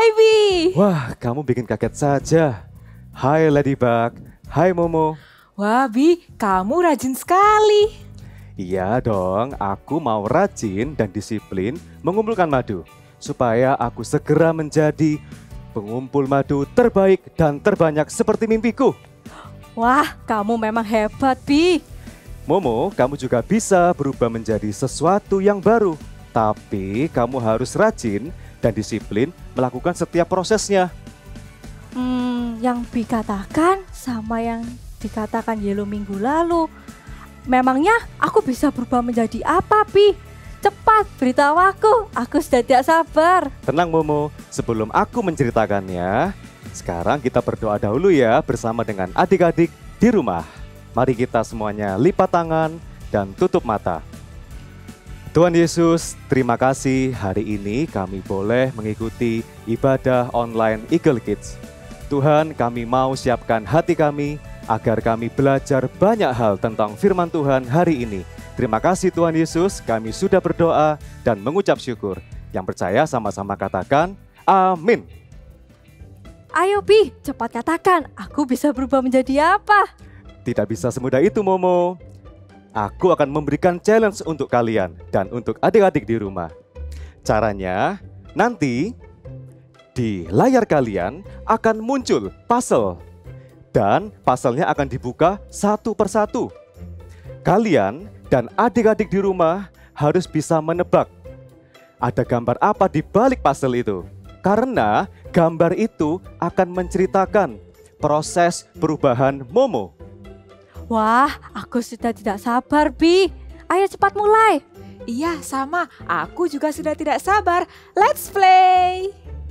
Hai Bi. Wah, kamu bikin kaget saja. Hai Ladybug, hai Momo. Wah Bi, kamu rajin sekali. Iya dong, aku mau rajin dan disiplin mengumpulkan madu. Supaya aku segera menjadi pengumpul madu terbaik dan terbanyak seperti mimpiku. Wah, kamu memang hebat, Bi. Momo, kamu juga bisa berubah menjadi sesuatu yang baru. Tapi kamu harus rajin dan disiplin melakukan setiap prosesnya. Yang Bi katakan sama yang dikatakan Yelo minggu lalu. Memangnya aku bisa berubah menjadi apa, Bi? Cepat beritahu aku sudah tidak sabar. Tenang Momo, sebelum aku menceritakannya, sekarang kita berdoa dahulu ya bersama dengan adik-adik di rumah. Mari kita semuanya lipat tangan dan tutup mata. Tuhan Yesus, terima kasih hari ini kami boleh mengikuti ibadah online Eagle Kids. Tuhan, kami mau siapkan hati kami agar kami belajar banyak hal tentang firman Tuhan hari ini. Terima kasih Tuhan Yesus, kami sudah berdoa dan mengucap syukur. Yang percaya sama-sama katakan, amin. Ayo Bi, cepat katakan, aku bisa berubah menjadi apa? Tidak bisa semudah itu Momo. Aku akan memberikan challenge untuk kalian dan untuk adik-adik di rumah. Caranya, nanti di layar kalian akan muncul puzzle. Dan puzzle-nya akan dibuka satu persatu. Kalian dan adik-adik di rumah harus bisa menebak ada gambar apa di balik puzzle itu. Karena gambar itu akan menceritakan proses perubahan Momo. Wah, aku sudah tidak sabar, Bi. Ayo cepat mulai. Iya sama, aku juga sudah tidak sabar. Let's play.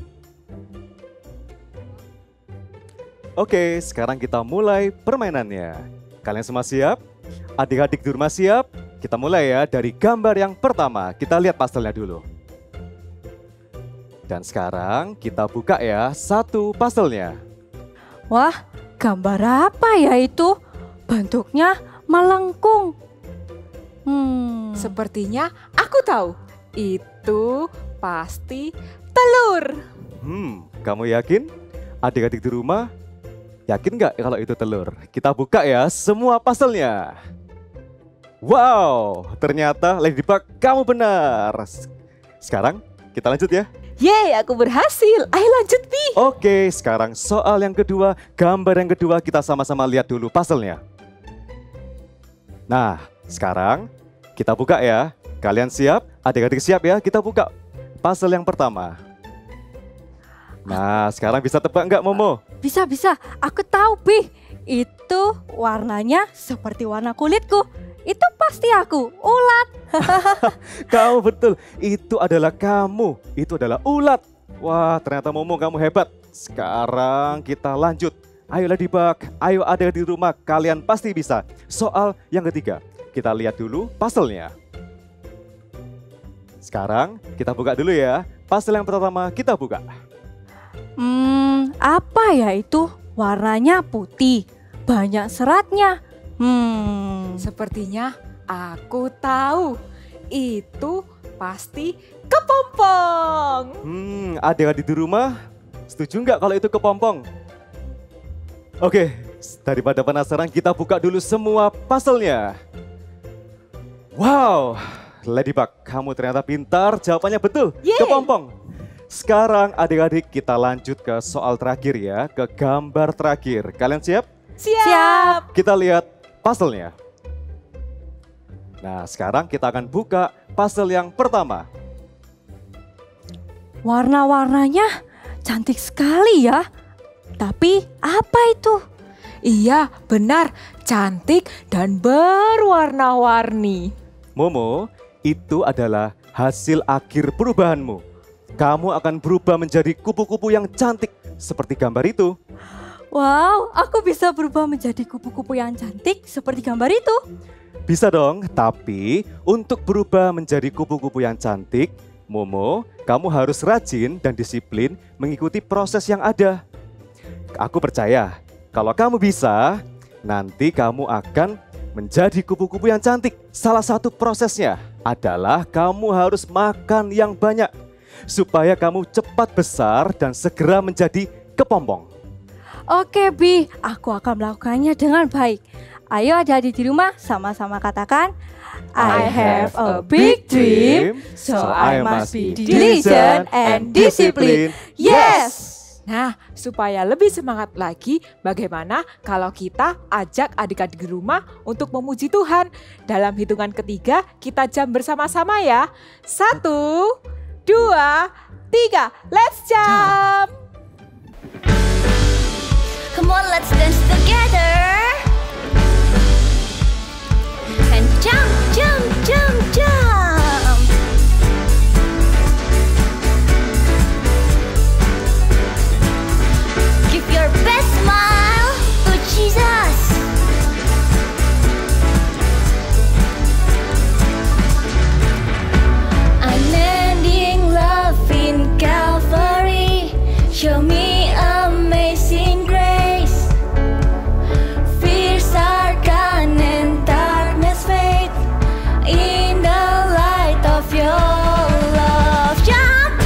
Oke, sekarang kita mulai permainannya. Kalian semua siap? Adik-adik di rumah siap? Kita mulai ya dari gambar yang pertama. Kita lihat puzzle-nya dulu. Dan sekarang kita buka ya satu puzzle-nya. Wah, gambar apa ya itu? Bentuknya melengkung. Sepertinya aku tahu. Itu pasti telur. Kamu yakin? Adik-adik di rumah, yakin nggak kalau itu telur? Kita buka ya semua puzzle-nya. Wow, ternyata Ladybug kamu benar. Sekarang kita lanjut ya. Yeay, aku berhasil. Ayo lanjut, Bi. Oke, sekarang soal yang kedua, gambar yang kedua kita sama-sama lihat dulu puzzle-nya. Nah, sekarang kita buka ya. Kalian siap? Adik-adik siap ya? Kita buka puzzle yang pertama. Nah, sekarang bisa tebak nggak Momo? Bisa. Aku tahu, Bi. Itu warnanya seperti warna kulitku. Itu pasti aku, ulat. Kamu betul, itu adalah kamu. Itu adalah ulat. Wah, ternyata Momo kamu hebat. Sekarang kita lanjut. Ayo Ladybug, ayo ada di rumah, kalian pasti bisa. Soal yang ketiga, kita lihat dulu puzzle-nya. Sekarang kita buka dulu ya. Puzzle yang pertama kita buka. Apa ya itu? Warnanya putih, banyak seratnya. Sepertinya aku tahu. Itu pasti kepompong. Adik-adik di rumah, setuju nggak kalau itu kepompong? Oke, daripada penasaran kita buka dulu semua puzzle-nya. Wow, Ladybug, kamu ternyata pintar, jawabannya betul, Yeay. kepompong. Sekarang adik-adik kita lanjut ke soal terakhir ya, ke gambar terakhir. Kalian siap? Siap. Kita lihat puzzle-nya. Nah, sekarang kita akan buka puzzle yang pertama. Warna-warnanya cantik sekali ya. Tapi apa itu? Iya, benar. Cantik dan berwarna-warni. Momo, itu adalah hasil akhir perubahanmu. Kamu akan berubah menjadi kupu-kupu yang cantik seperti gambar itu. Wow, aku bisa berubah menjadi kupu-kupu yang cantik seperti gambar itu. Bisa dong, tapi untuk berubah menjadi kupu-kupu yang cantik, Momo, kamu harus rajin dan disiplin mengikuti proses yang ada. Aku percaya, kalau kamu bisa, nanti kamu akan menjadi kupu-kupu yang cantik. Salah satu prosesnya adalah kamu harus makan yang banyak. supaya kamu cepat besar dan segera menjadi kepompong. Oke Bi, aku akan melakukannya dengan baik. Ayo adik-adik di rumah sama-sama katakan, I have a big dream, so I must be diligent and disciplined. Yes! Nah, supaya lebih semangat lagi, bagaimana kalau kita ajak adik-adik di rumah untuk memuji Tuhan? Dalam hitungan ketiga, kita jam bersama-sama ya. 1, 2, 3, let's jump! Come on, let's dance together. And jump, jump, jump, jump. Give your best smile to Jesus. Unending love in Calvary. Show me amazing grace. Fears are gone and darkness fade in the light of your love. Jump!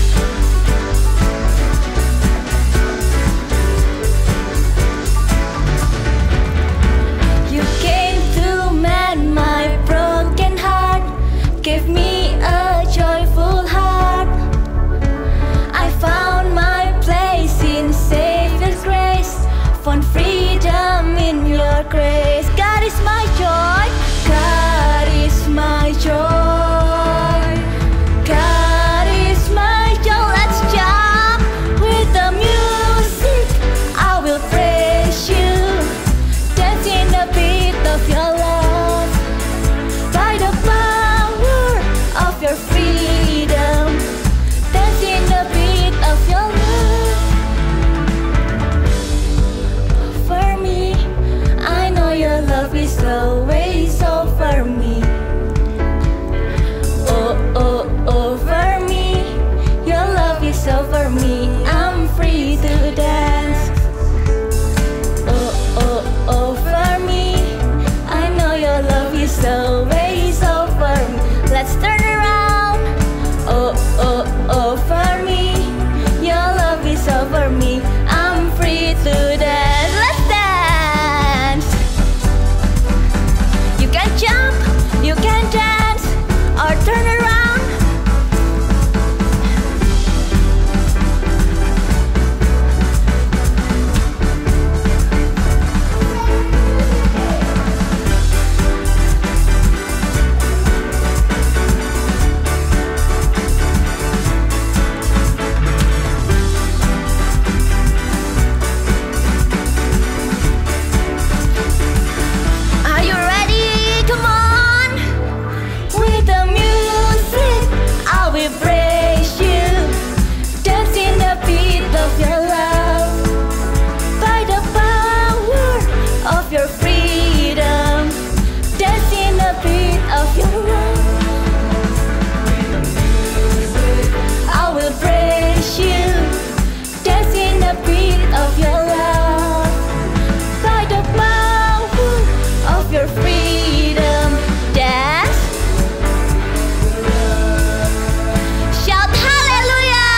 You came to mend my broken heart, gave me a joyful heart. I found my place in Savior's grace, found freedom in your grace. God is my joy, God is my joy, God is my joy. Let's jump with the music, I will praise you, dance in the beat of your love, by the power of your freedom, dance in the beat of your love. For me, I know your love is always over me. Oh, oh, over me, your love is over me. I'm free to dance. Oh, oh, over me, I know your love is always over me. Let's turn around. Oh, oh, over me, your love is over me. I'm free to dance. Let's dance. You can jump, you can dance, or turn around. Are you ready? Come on! With the music, I will praise you. Dance in the beat of your love, by the power of your freedom. Dance in the beat of your love. I will praise you. Dance in the beat of your love, by the power of your freedom. Dance. Shout hallelujah.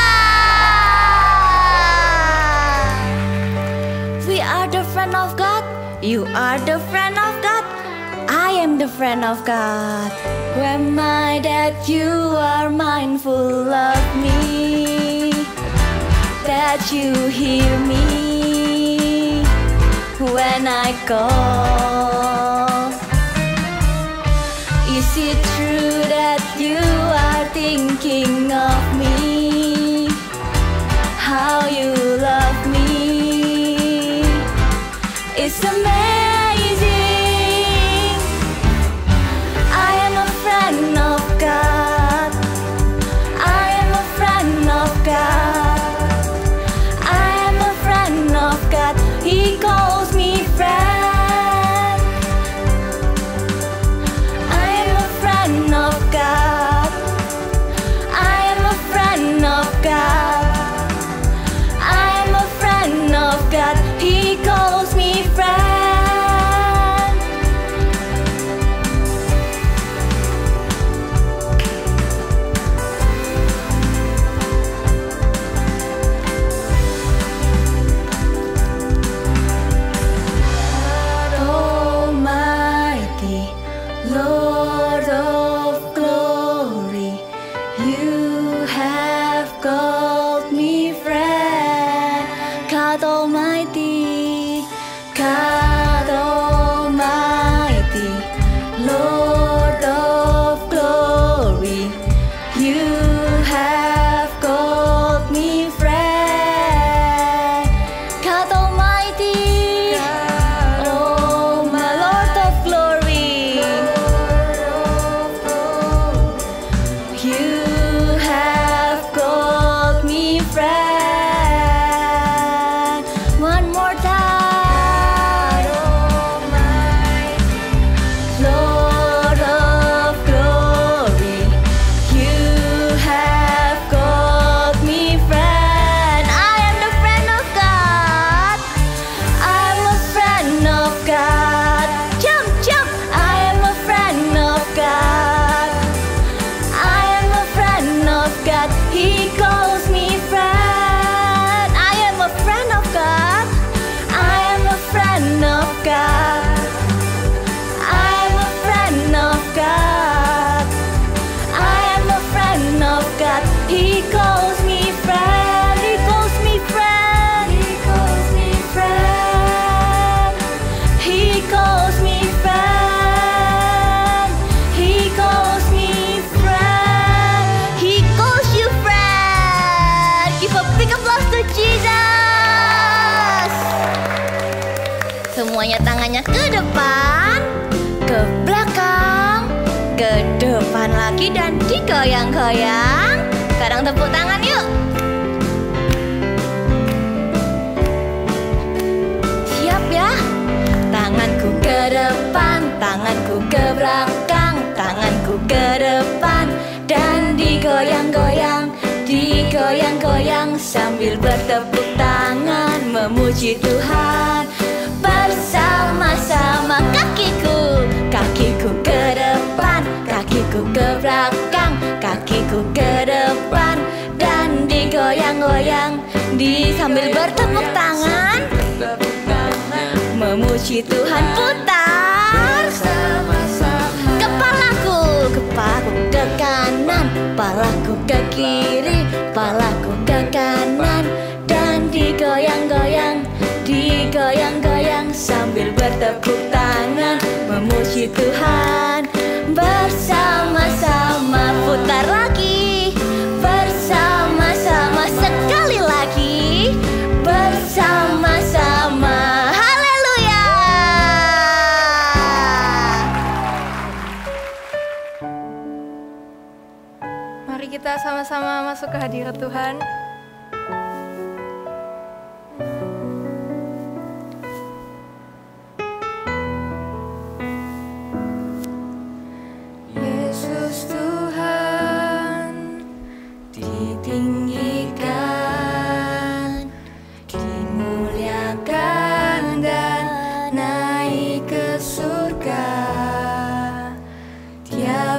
We are the friend of God. You are the friend of God. I am the friend of God. Who am I that you are mindful of me? That you hear me when I call. Is it true that you are thinking of me? How you love me? It's amazing. I am a friend of God. I am a friend of God. I am a friend of God. He calls me friend. I am a friend of God. I am a friend of God. I am a friend of God. He calls me friend. Semuanya tangannya ke depan, ke belakang, ke depan lagi dan digoyang-goyang. Sekarang tepuk tangan yuk. Siap ya? Tanganku ke depan, tanganku ke belakang, tanganku ke depan dan digoyang-goyang, digoyang-goyang sambil bertepuk tangan memuji Tuhan. Bersama-sama kakiku, kakiku ke depan, kakiku ke belakang, kakiku ke depan dan digoyang-goyang sambil bertepuk tangan memuji Tuhan. Putar kepalaku, kepalaku ke kanan, kepalaku ke kiri, kepalaku ke kanan dan digoyang-goyang, digoyang-goyang sambil bertepuk tangan memuji Tuhan. Bersama-sama putar lagi, bersama-sama sekali lagi, bersama-sama. Haleluya. Mari kita sama-sama masuk ke hadirat Tuhan. Yesus Tuhan ditinggikan, dimuliakan dan naik ke surga. Dia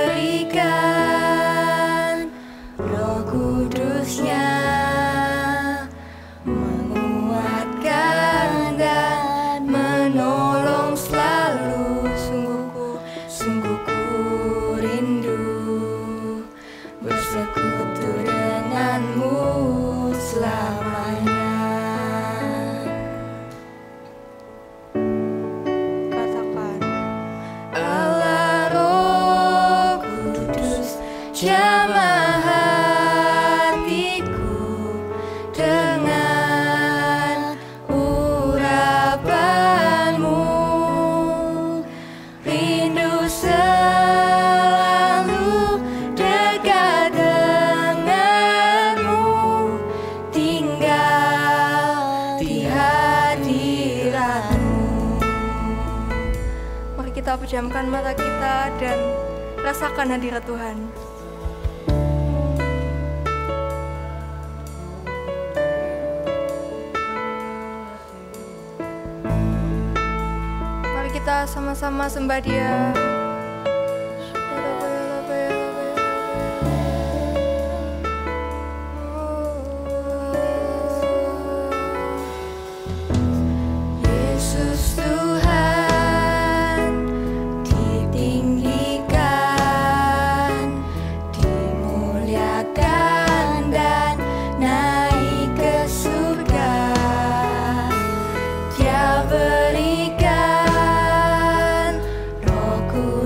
berikan Roh Kudus-Nya, menguatkan dan menolong selalu. Sungguh ku rindu bersekutu denganmu selamanya. Katakan, Allah Roh Kudus, jamah hatiku dengan urapanmu. Rindu selalu dekat denganmu, tinggal di hadiratmu. Mari kita pejamkan mata kita dan rasakan hadirat Tuhan. Mari kita sama-sama sembah Dia. Yesus Tuhan ditinggikan, dimuliakan dan naik ke surga. Dia berikan Roh Kudus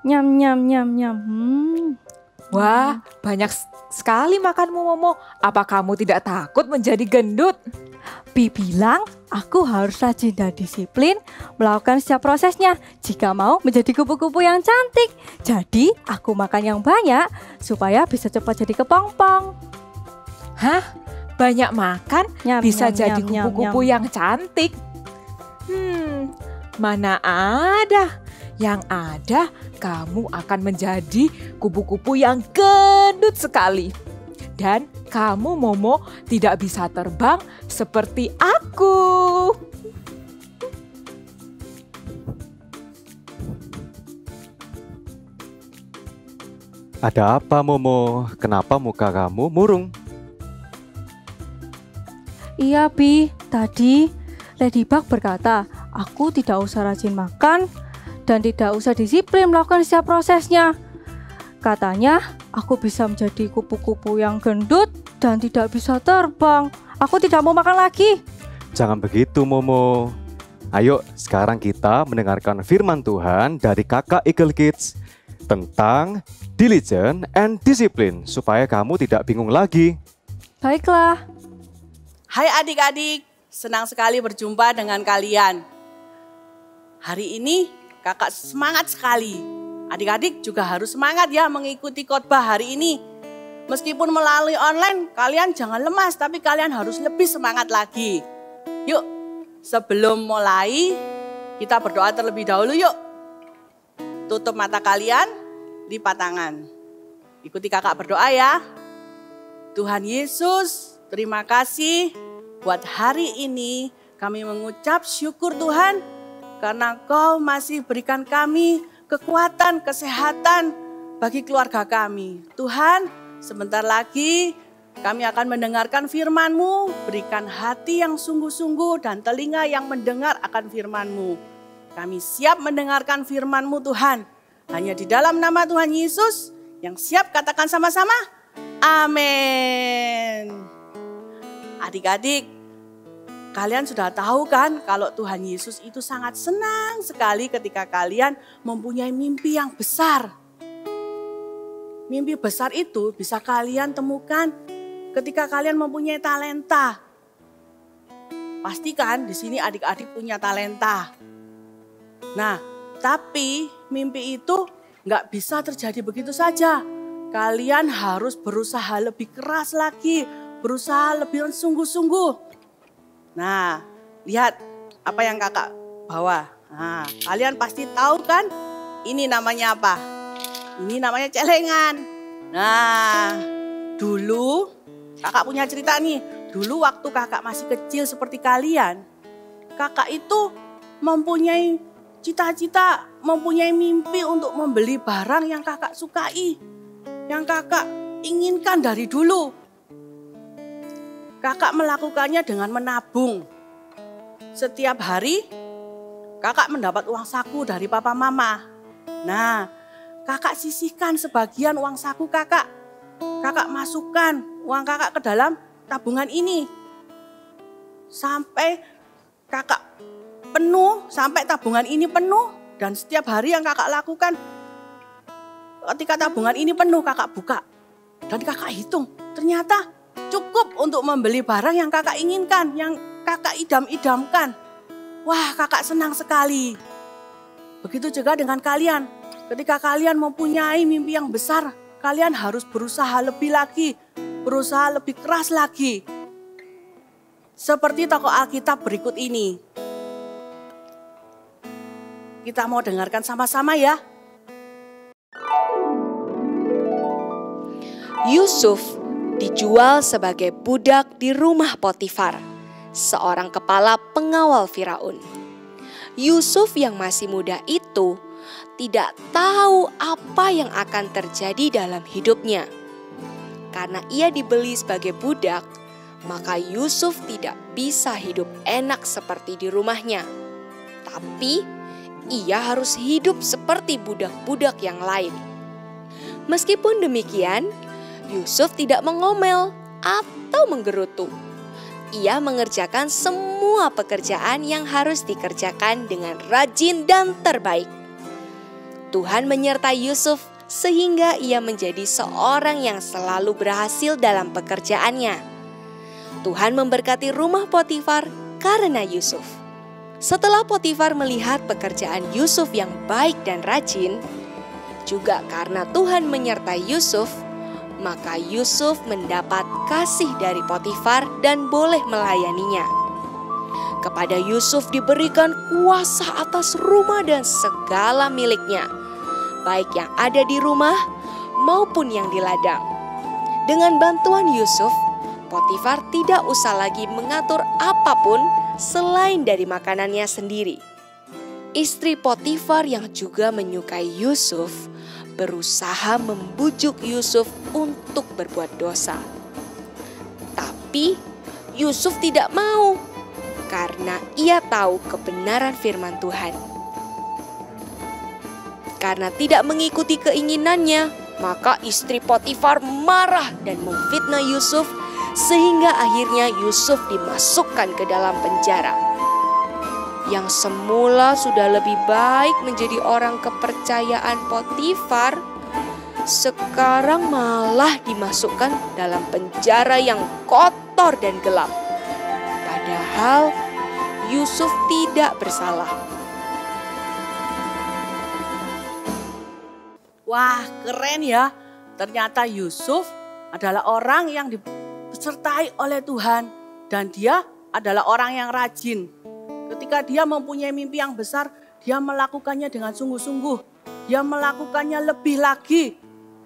Nyam nyam nyam nyam. Wah, banyak sekali makanmu Momo. Apa kamu tidak takut menjadi gendut? Bi bilang aku harus rajin dan disiplin melakukan setiap prosesnya jika mau menjadi kupu-kupu yang cantik. Jadi aku makan yang banyak supaya bisa cepat jadi kepompong. Hah? Banyak makan Nyam, bisa nyam, jadi nyam, kupu-kupu nyam. yang cantik? Mana ada. Yang ada kamu akan menjadi kupu-kupu yang gendut sekali. Dan kamu Momo tidak bisa terbang seperti aku. Ada apa Momo? Kenapa muka kamu murung? Iya Bi, tadi Ladybug berkata aku tidak usah rajin makan dan tidak usah disiplin melakukan setiap prosesnya. Katanya aku bisa menjadi kupu-kupu yang gendut dan tidak bisa terbang. Aku tidak mau makan lagi. Jangan begitu Momo. Ayo sekarang kita mendengarkan firman Tuhan dari kakak Eagle Kids tentang diligent and discipline supaya kamu tidak bingung lagi. Baiklah. Hai adik-adik, senang sekali berjumpa dengan kalian. Hari ini kakak semangat sekali. Adik-adik juga harus semangat ya mengikuti khotbah hari ini. Meskipun melalui online, kalian jangan lemas, tapi kalian harus lebih semangat lagi. Yuk, sebelum mulai, kita berdoa terlebih dahulu yuk. Tutup mata kalian, lipat tangan. Ikuti kakak berdoa ya. Tuhan Yesus, terima kasih buat hari ini kami mengucap syukur Tuhan karena Kau masih berikan kami kekuatan, kesehatan bagi keluarga kami. Tuhan, sebentar lagi kami akan mendengarkan firman-Mu, berikan hati yang sungguh-sungguh dan telinga yang mendengar akan firman-Mu. Kami siap mendengarkan firman-Mu Tuhan. Hanya di dalam nama Tuhan Yesus yang siap katakan sama-sama, amin. Adik-adik, kalian sudah tahu kan kalau Tuhan Yesus itu sangat senang sekali ketika kalian mempunyai mimpi yang besar. Mimpi besar itu bisa kalian temukan ketika kalian mempunyai talenta. Pastikan di sini adik-adik punya talenta. Nah, tapi mimpi itu nggak bisa terjadi begitu saja. Kalian harus berusaha lebih keras lagi, berusaha lebih sungguh-sungguh. Nah, lihat apa yang kakak bawa. Nah, kalian pasti tahu kan ini namanya apa? Ini namanya celengan. Nah, dulu kakak punya cerita nih. Dulu waktu kakak masih kecil seperti kalian, kakak itu mempunyai cita-cita, mempunyai mimpi untuk membeli barang yang kakak sukai, yang kakak inginkan dari dulu. Kakak melakukannya dengan menabung. Setiap hari kakak mendapat uang saku dari papa mama. Nah, kakak sisihkan sebagian uang saku kakak. Kakak masukkan uang kakak ke dalam tabungan ini. Sampai kakak penuh, sampai tabungan ini penuh. Dan setiap hari yang kakak lakukan, ketika tabungan ini penuh kakak buka. Dan kakak hitung, ternyata cukup untuk membeli barang yang kakak inginkan, yang kakak idam-idamkan. Wah, kakak senang sekali. Begitu juga dengan kalian. Ketika kalian mempunyai mimpi yang besar, kalian harus berusaha lebih lagi, berusaha lebih keras lagi. Seperti tokoh Alkitab berikut ini. Kita mau dengarkan sama-sama ya. Yusuf dijual sebagai budak di rumah Potifar, seorang kepala pengawal Firaun. Yusuf yang masih muda itu tidak tahu apa yang akan terjadi dalam hidupnya. Karena ia dibeli sebagai budak, maka Yusuf tidak bisa hidup enak seperti di rumahnya. Tapi ia harus hidup seperti budak-budak yang lain. Meskipun demikian, Yusuf tidak mengomel atau menggerutu. Ia mengerjakan semua pekerjaan yang harus dikerjakan dengan rajin dan terbaik. Tuhan menyertai Yusuf sehingga ia menjadi seorang yang selalu berhasil dalam pekerjaannya. Tuhan memberkati rumah Potifar karena Yusuf. Setelah Potifar melihat pekerjaan Yusuf yang baik dan rajin, juga karena Tuhan menyertai Yusuf, maka Yusuf mendapat kasih dari Potifar dan boleh melayaninya. Kepada Yusuf diberikan kuasa atas rumah dan segala miliknya, baik yang ada di rumah maupun yang di ladang. Dengan bantuan Yusuf, Potifar tidak usah lagi mengatur apapun selain dari makanannya sendiri. Istri Potifar yang juga menyukai Yusuf berusaha membujuk Yusuf untuk berbuat dosa. Tapi Yusuf tidak mau karena ia tahu kebenaran firman Tuhan. Karena tidak mengikuti keinginannya, maka istri Potifar marah dan memfitnah Yusuf sehingga akhirnya Yusuf dimasukkan ke dalam penjara. Yang semula sudah lebih baik menjadi orang kepercayaan Potifar, sekarang malah dimasukkan dalam penjara yang kotor dan gelap. Padahal Yusuf tidak bersalah. Wah, keren ya. Ternyata Yusuf adalah orang yang disertai oleh Tuhan. Dan dia adalah orang yang rajin. Ketika dia mempunyai mimpi yang besar, dia melakukannya dengan sungguh-sungguh. Dia melakukannya lebih lagi.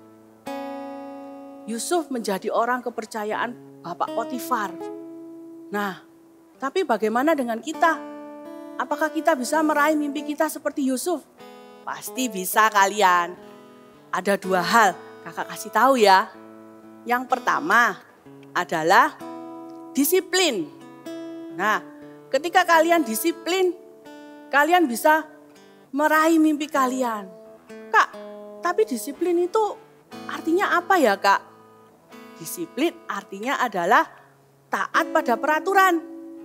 Yusuf menjadi orang kepercayaan Bapak Potifar. Nah, tapi bagaimana dengan kita? Apakah kita bisa meraih mimpi kita seperti Yusuf? Pasti bisa kalian. Ada 2 hal, kakak kasih tahu ya. Yang pertama adalah disiplin. Nah, ketika kalian disiplin, kalian bisa meraih mimpi kalian. Kak, tapi disiplin itu artinya apa ya, Kak? Disiplin artinya adalah taat pada peraturan.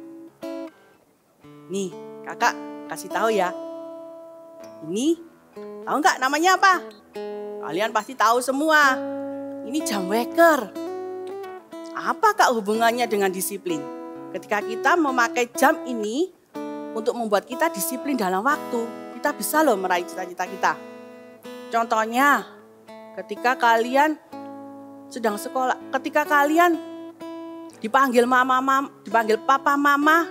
Nih, kakak kasih tahu ya. Ini, tahu nggak namanya apa? Kalian pasti tahu semua. Ini jam waker. Apa Kak hubungannya dengan disiplin? Ketika kita memakai jam ini untuk membuat kita disiplin dalam waktu, kita bisa loh meraih cita-cita kita. Contohnya, ketika kalian sedang sekolah, ketika kalian dipanggil dipanggil papa mama,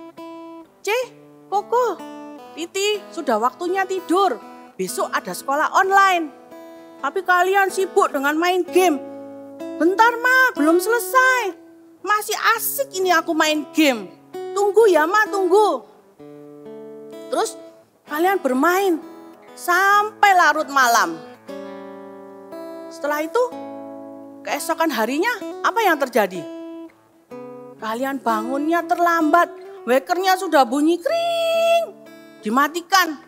Koko, Titi, sudah waktunya tidur. Besok ada sekolah online. Tapi kalian sibuk dengan main game. Bentar Ma, belum selesai. Masih asik ini aku main game. Tunggu ya Ma, tunggu. Terus kalian bermain sampai larut malam. Setelah itu, keesokan harinya apa yang terjadi? Kalian bangunnya terlambat. Wakernya sudah bunyi kring. Dimatikan.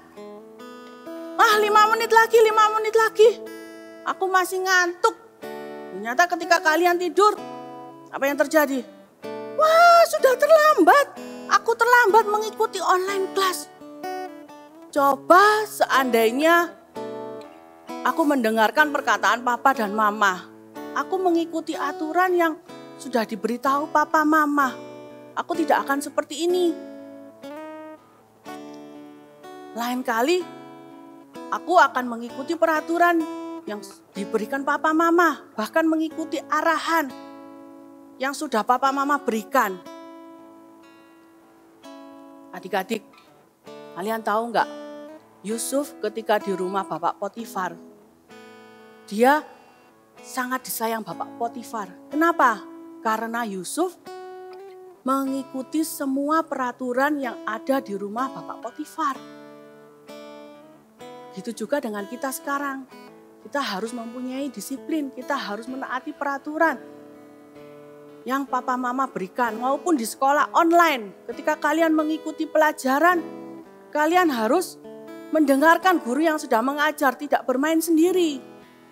5 menit lagi. Aku masih ngantuk. Ternyata ketika kalian tidur, apa yang terjadi? Wah, sudah terlambat. Aku terlambat mengikuti online class. Coba seandainya aku mendengarkan perkataan papa dan mama. Aku mengikuti aturan yang sudah diberitahu papa mama. Aku tidak akan seperti ini. Lain kali, aku akan mengikuti peraturan yang diberikan papa mama, bahkan mengikuti arahan yang sudah papa mama berikan. Adik-adik, kalian tahu nggak? Yusuf ketika di rumah Bapak Potifar, dia sangat disayang Bapak Potifar. Kenapa? Karena Yusuf mengikuti semua peraturan yang ada di rumah Bapak Potifar. Gitu juga dengan kita sekarang. Kita harus mempunyai disiplin, kita harus menaati peraturan yang papa mama berikan maupun di sekolah online. Ketika kalian mengikuti pelajaran, kalian harus mendengarkan guru yang sudah mengajar, tidak bermain sendiri.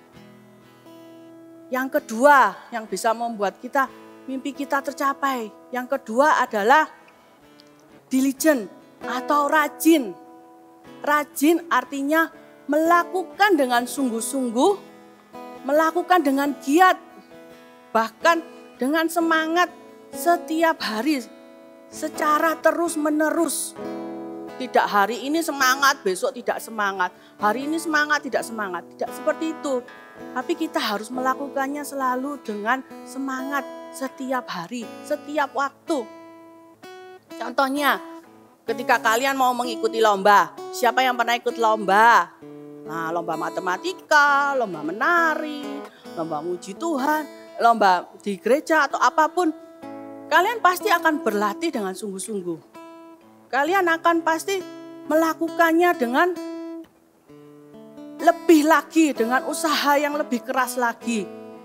Yang kedua yang bisa membuat mimpi kita tercapai. Yang kedua adalah diligent atau rajin. Rajin artinya melakukan dengan sungguh-sungguh, melakukan dengan giat, bahkan dengan semangat setiap hari, secara terus-menerus. Tidak hari ini semangat, besok tidak semangat. Hari ini semangat, tidak semangat. Tidak seperti itu. Tapi kita harus melakukannya selalu dengan semangat setiap hari, setiap waktu. Contohnya, ketika kalian mau mengikuti lomba, siapa yang pernah ikut lomba? Nah, lomba matematika, lomba menari, lomba muji Tuhan, lomba di gereja atau apapun. Kalian pasti akan berlatih dengan sungguh-sungguh. Kalian akan pasti melakukannya dengan lebih lagi, dengan usaha yang lebih keras lagi.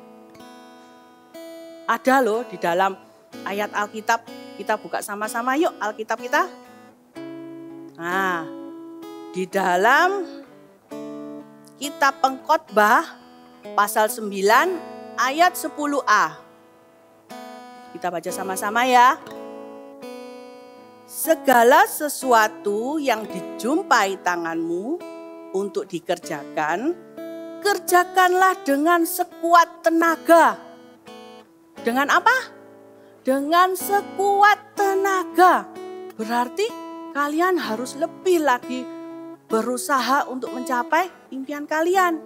Ada loh di dalam ayat Alkitab, kita buka sama-sama yuk Alkitab kita. Nah, di dalam kitab Pengkhotbah pasal 9 ayat 10a. Kita baca sama-sama ya. Segala sesuatu yang dijumpai tanganmu untuk dikerjakan, kerjakanlah dengan sekuat tenaga. Dengan apa? Dengan sekuat tenaga. Berarti kalian harus lebih lagi berusaha untuk mencapai impian kalian.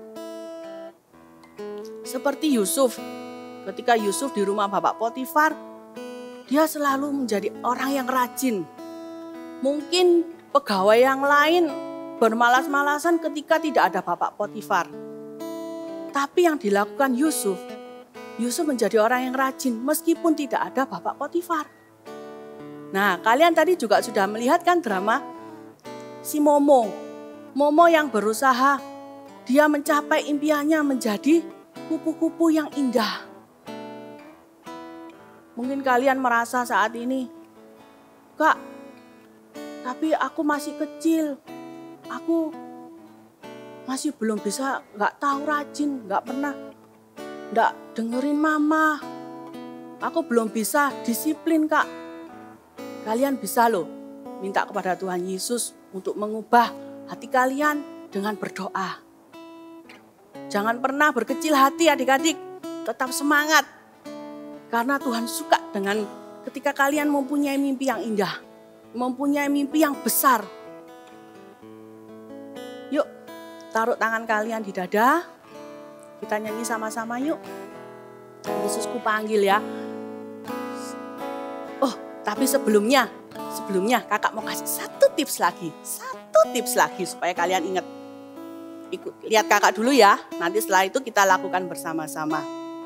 Seperti Yusuf. Ketika Yusuf di rumah Bapak Potifar, dia selalu menjadi orang yang rajin. Mungkin pegawai yang lain bermalas-malasan ketika tidak ada Bapak Potifar. Tapi yang dilakukan Yusuf menjadi orang yang rajin meskipun tidak ada Bapak Potifar. Nah, kalian tadi juga sudah melihat kan drama si Momo. Momo yang berusaha, dia mencapai impiannya menjadi kupu-kupu yang indah. Mungkin kalian merasa saat ini, Kak, tapi aku masih kecil, aku masih belum bisa, gak tahu rajin, gak pernah, gak dengerin mama, aku belum bisa disiplin Kak. Kalian bisa loh minta kepada Tuhan Yesus untuk mengubah hati kalian dengan berdoa. Jangan pernah berkecil hati adik-adik, tetap semangat. Karena Tuhan suka dengan ketika kalian mempunyai mimpi yang indah, mempunyai mimpi yang besar. Yuk, taruh tangan kalian di dada. Kita nyanyi sama-sama yuk. Yesusku panggil ya. Oh, tapi sebelumnya kakak mau kasih satu tips lagi supaya kalian ingat. Lihat kakak dulu ya, nanti setelah itu kita lakukan bersama-sama.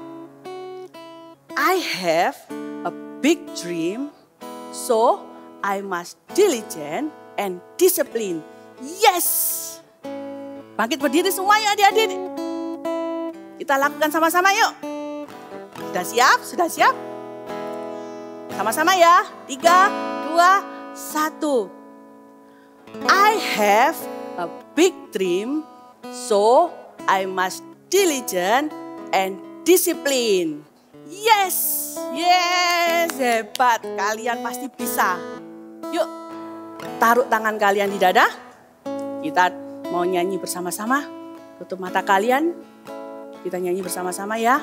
I have a big dream, so I must diligent and discipline. Yes! Bangkit berdiri semua ya adik-adik. Kita lakukan sama-sama yuk. Sudah siap? Sudah siap? Sama-sama ya. 3, 2, 1. I have a big dream, so I must diligent and discipline. Yes, yes, hebat. Kalian pasti bisa. Yuk, taruh tangan kalian di dada. Kita mau nyanyi bersama-sama. Tutup mata kalian. Kita nyanyi bersama-sama ya.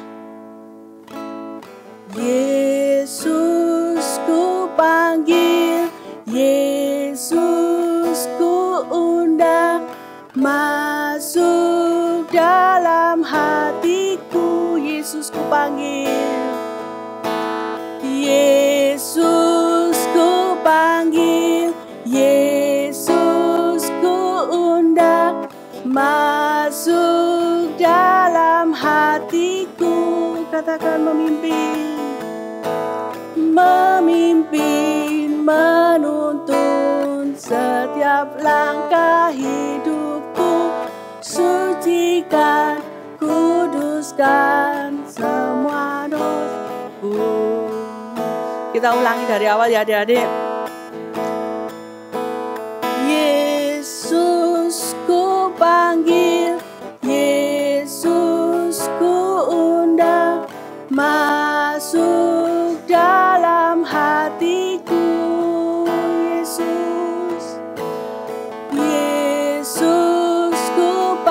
Yesus ku panggil, Yesus ku undang, masuk dalam hatiku. Yesus ku panggil, Yesus ku panggil, Yesus ku undang, masuk dalam hatiku. Katakan memimpin, memimpin, menuntun setiap langkah hidupku, sucikan, kuduskan semua dosaku. Kita ulangi dari awal ya adik-adik. Yesus ku panggil, Yesus ku undang, masuk dalam hatiku. Yesus, Yesus ku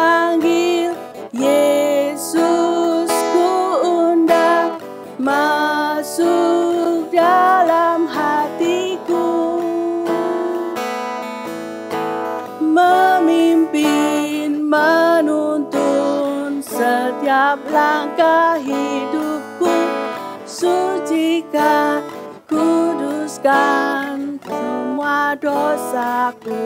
setiap langkah hidupku, sucikan, kuduskan semua dosaku.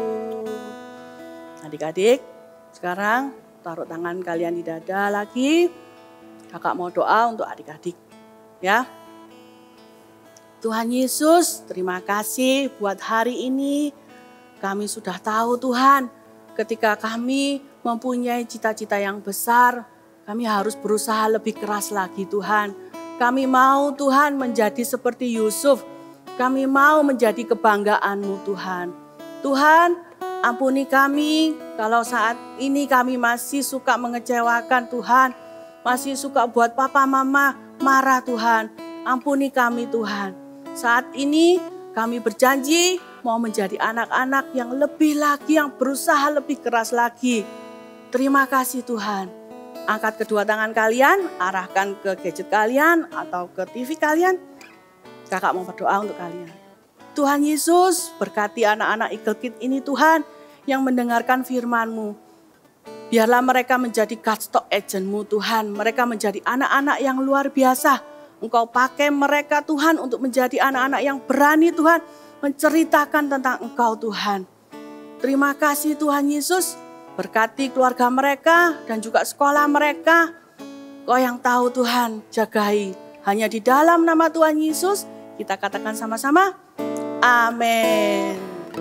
Adik-adik, sekarang taruh tangan kalian di dada lagi. Kakak mau doa untuk adik-adik, ya. Tuhan Yesus, terima kasih buat hari ini. Kami sudah tahu Tuhan, ketika kami mempunyai cita-cita yang besar, kami harus berusaha lebih keras lagi Tuhan. Kami mau Tuhan menjadi seperti Yusuf. Kami mau menjadi kebanggaan-Mu Tuhan. Tuhan, ampuni kami kalau saat ini kami masih suka mengecewakan Tuhan. Masih suka buat papa mama marah Tuhan. Ampuni kami Tuhan. Saat ini kami berjanji mau menjadi anak-anak yang lebih lagi, yang berusaha lebih keras lagi. Terima kasih Tuhan. Angkat kedua tangan kalian, arahkan ke gadget kalian atau ke TV kalian. Kakak mau berdoa untuk kalian. Tuhan Yesus, berkati anak-anak Eagle Kids ini Tuhan yang mendengarkan firman-Mu. Biarlah mereka menjadi Godstock agent-Mu Tuhan. Mereka menjadi anak-anak yang luar biasa. Engkau pakai mereka Tuhan untuk menjadi anak-anak yang berani Tuhan menceritakan tentang Engkau Tuhan. Terima kasih Tuhan Yesus, berkati keluarga mereka dan juga sekolah mereka. Kau yang tahu Tuhan, jagai. Hanya di dalam nama Tuhan Yesus kita katakan sama-sama, amin.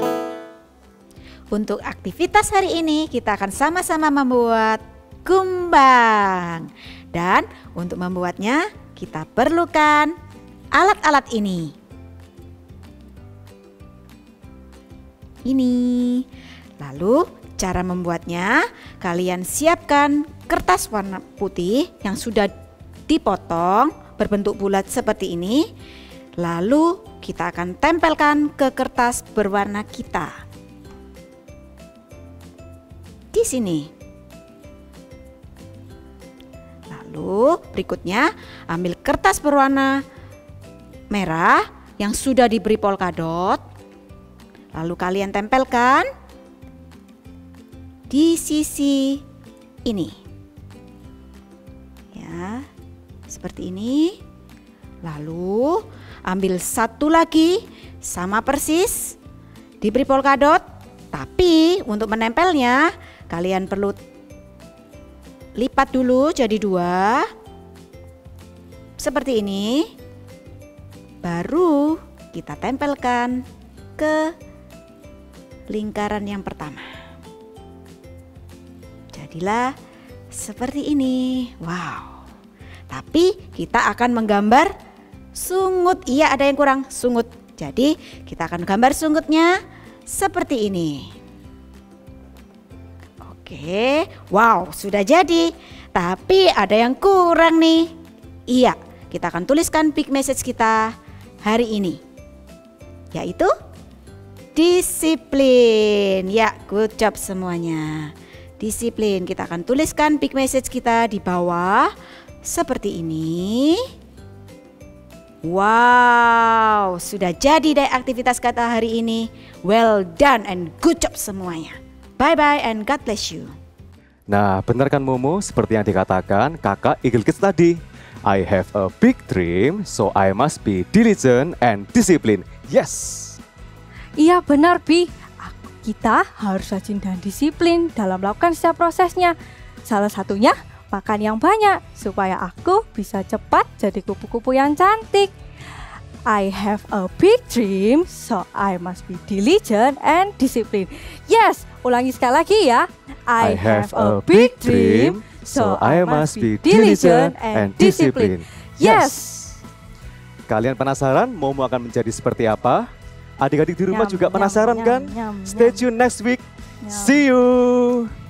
Untuk aktivitas hari ini kita akan sama-sama membuat kumbang. Dan untuk membuatnya kita perlukan alat-alat ini. Lalu cara membuatnya, kalian siapkan kertas warna putih yang sudah dipotong berbentuk bulat seperti ini. Lalu kita akan tempelkan ke kertas berwarna kita. Di sini. Lalu berikutnya ambil kertas berwarna merah yang sudah diberi polkadot. Lalu kalian tempelkan di sisi ini. Ya, seperti ini. Lalu ambil satu lagi sama persis diberi polkadot. Tapi untuk menempelnya kalian perlu lipat dulu jadi dua. Seperti ini. Baru kita tempelkan ke lingkaran yang pertama. Jadilah seperti ini. Wow. Tapi kita akan menggambar sungut. Iya, ada yang kurang, sungut. Jadi kita akan gambar sungutnya seperti ini. Oke, wow, sudah jadi. Tapi ada yang kurang nih. Iya, kita akan tuliskan big message kita hari ini, yaitu disiplin. Ya, good job semuanya. Disiplin. Kita akan tuliskan big message kita di bawah seperti ini. Wow, sudah jadi deh aktivitas kata hari ini. Well done and good job semuanya. Bye-bye and God bless you. Nah, benar kan Momo, seperti yang dikatakan kakak Eagle Kids tadi. I have a big dream, so I must be diligent and disciplined. Yes. Iya benar Bi, kita harus rajin dan disiplin dalam melakukan setiap prosesnya. Salah satunya makan yang banyak supaya aku bisa cepat jadi kupu-kupu yang cantik. I have a big dream, so I must be diligent and disciplined. Yes, ulangi sekali lagi ya. I have a big dream, so I must be diligent and disciplined. Yes. Kalian penasaran Momo akan menjadi seperti apa? Adik-adik di rumah Nyam, juga nyam, penasaran nyam, kan? nyam, Stay nyam. tune next week. Nyam. See you.